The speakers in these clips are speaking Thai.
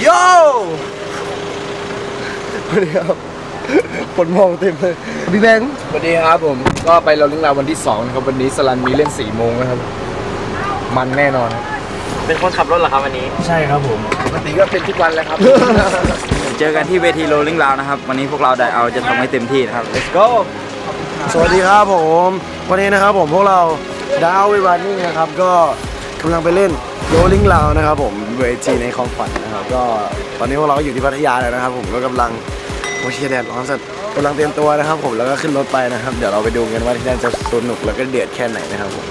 โย่สวัสดีครับคนมองเต็มเลยพี่แบงค์สวัสดีครับผมก็ไปเราเรื่องราววันที่2นะครับวันนี้สลันมีเล่น4 โมงนะครับมันแน่นอนเป็นคนขับรถเหรอครับวันนี้ใช่ครับผมปกติก็เป็นทุกวันเลยครับเจอกันที่เวทีโรลลิ่งราวนะครับวันนี้พวกเราได้เอาจะทำให้เต็มที่นะครับ let's go สวัสดีครับผมวันนี้นะครับผมพวกเราดาววิวันนี่นะครับก็กำลังไปเล่นโรลลิ่งราวนะครับผมเวทีในคลองฝันนะครับก็ตอนนี้พวกเราก็อยู่ที่พัทยาแล้วนะครับผมก็กำลังโอเชียแดนร้อนสัตว์กำลังเตรียมตัวนะครับผมแล้วก็ขึ้นรถไปนะครับเดี๋ยวเราไปดูกันว่าที่นั่นจะสนุกแล้วก็เดือดแค่ไหนนะครับผม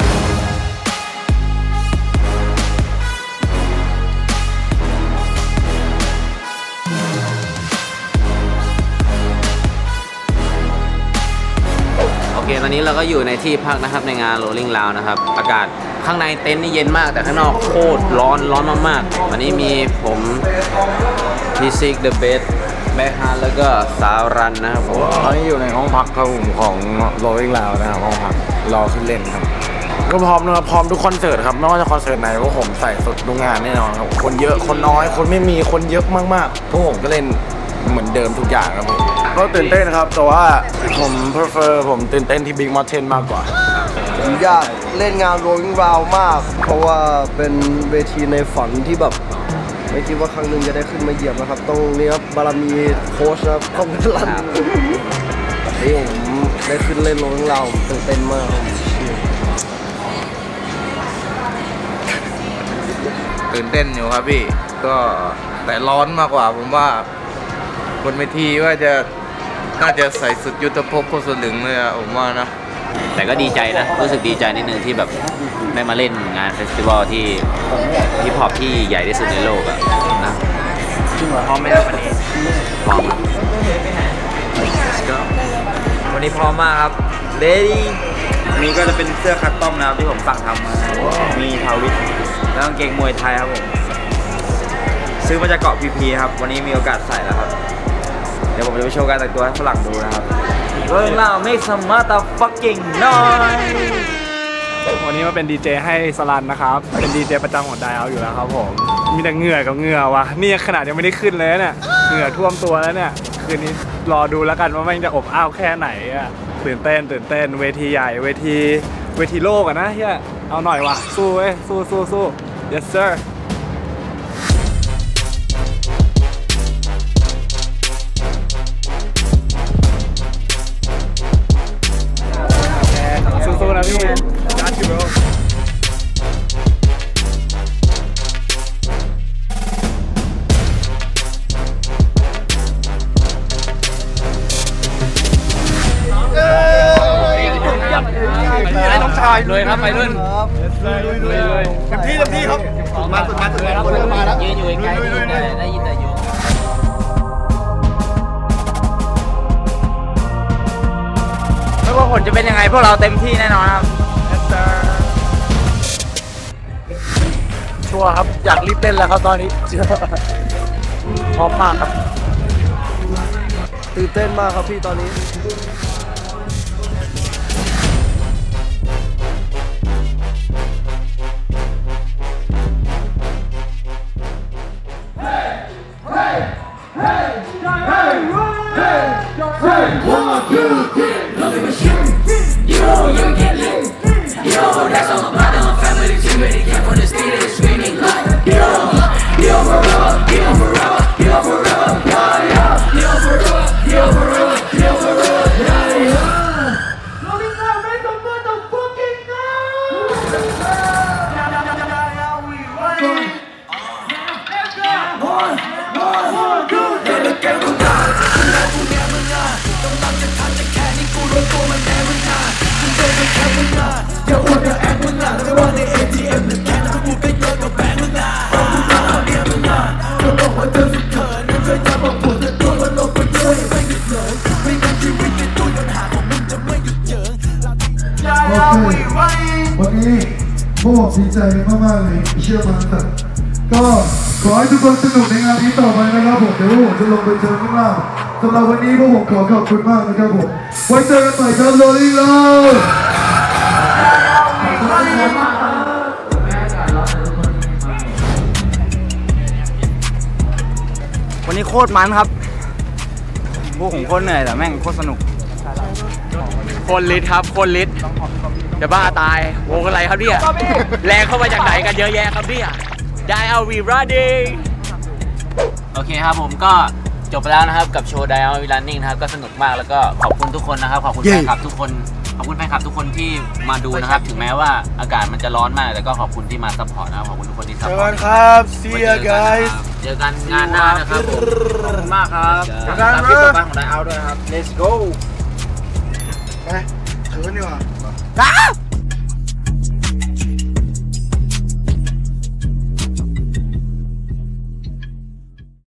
โอเคตอนนี้เราก็อยู่ในที่พักนะครับในงานโรลลิ่งราวนะครับอากาศข้างในเต็นท์นี่เย็นมากแต่ข้างนอกโคตรร้อนมากๆวันนี้มีผมพี่ซิกเดอะเบสแบ็คฮาร์แล้วก็สาวรันนะครับผมตอนนี้อยู่ในห้องพักครับผมของโรลลิ่งราวนะครับห้องพักรอขึ้นเล่นครับก็พร้อมนะครับพร้อมทุกคอนเสิร์ตครับไม่ว่าจะคอนเสิร์ตไหนพวกผมใส่สุดทุกงานแน่นอนครับคนเยอะคนน้อยคนไม่มีคนเยอะมากๆพวกผมก็เล่นเหมือนเดิมทุกอย่างครับผมก็ตื่นเต้นครับแต่ว่าผมตื่นเต้นที่ Big Mountain มากกว่าผมอยากเล่นงาน Rolling Round มากเพราะว่าเป็นเวทีในฝันที่แบบไม่คิดว่าครั้งหนึ่งจะได้ขึ้นมาเหยียบนะครับต้องนี่ครับบารมีโค้ชนะครับข้องกันลันนี่ผมได้ขึ้นเล่น Rolling Round ตื่นเต้นมากตื่นเต้นอยู่ครับพี่ก็แต่ร้อนมากกว่าผมว่าบนเวทีว่าน่าจะใส่สุดยุทธภพโคตรสลึงเลยอะผมว่านะแต่ก็ดีใจนะรู้สึกดีใจนิดนึงที่แบบได้มาเล่นงานเฟสติวัลที่ฮิปฮอปที่ใหญ่ที่สุดในโลกอะนะพร้อมไหมครับวันนี้พร้อมวันนี้พร้อมมากครับเดดี้นี่ก็จะเป็นเสื้อคัสตอมนะครับที่ผมสั่งทำมามีทาวิทแล้วกางเกงมวยไทยครับผมซื้อมาจากเกาะพีพีครับวันนี้มีโอกาสใส่แล้วครับเดี๋ยวผมจะไปโชว์การแต่งตัวให้ฝรั่งดูนะครับเรื่องเล่าไม่สมาร์ท fucking noise วันนี้มาเป็นดีเจให้สลันนะครับเป็นดีเจประจำของไดเอาอยู่แล้วครับผมมีแต่เหงื่อกับเหงื่อวะนี่ขนาดยังไม่ได้ขึ้นเลยเนี่ยเหงื่อท่วมตัวแล้วเนี่ยคืนนี้รอดูแล้วกันว่ามันจะอบอ้าวแค่ไหนอะตื่นเต้นเวทีใหญ่เวทีโลกอะนะเฮียเอาหน่อยวะสู้เว้ยสู้ yes sirสู้นะพี่จัดอยู่bro ให้น้องชายเลยครับไปรุ่นเลยเต็มที่ครับมาถึงแล้วมาแล้วยืนอยู่ไกลได้ยินแต่อยู่ไม่ว่าผลจะเป็นยังไงพวกเราเต็มที่แน่นอนครับชัวร์ครับอยากรีบเต้นแล้วครับตอนนี้พร้อมมากครับตื่นเต้นมากครับพี่ตอนนี้วันนี้พวกผมดีใจมากๆเลยเชื่อมันแต่ก็ขอให้ทุกคนสนุกในงานนี้ต่อไปนะครับผมเดี๋ยวพวกผมจะลงไปเจอข้างล่างสำหรับวันนี้พวกผมขอบคุณมากนะครับผมไว้เจอกันใหม่ครับโรลลิ่งราววันนี้โคตรมันครับพวกผมโคตรเหนื่อยแต่แม่งโคตรสนุกคนลิตครับคนลิตจะบ้าตายวงอะไรครับเนี่ยแรงเข้ามาจากไหนกันเยอะแยะครับเนี่ยได้เอาวีรันนิ่งโอเคครับผมก็จบไปแล้วนะครับกับโชว์ Dial We Running นะครับก็สนุกมากแล้วก็ขอบคุณทุกคนนะครับขอบคุณแฟนคลับทุกคนขอบคุณแฟนคลับทุกคนที่มาดูนะครับถึงแม้ว่าอากาศมันจะร้อนมากแต่ก็ขอบคุณที่มาซัพพอร์ตนะครับขอบคุณทุกคนที่ซัพพอร์ตครับ see you guys เจอกันงานหน้านะครับผมขอบคุณมากครับตามคลิปต่อไปของไดเอาด้วยนะครับ let's go ไปถือกันดีกว่าครับ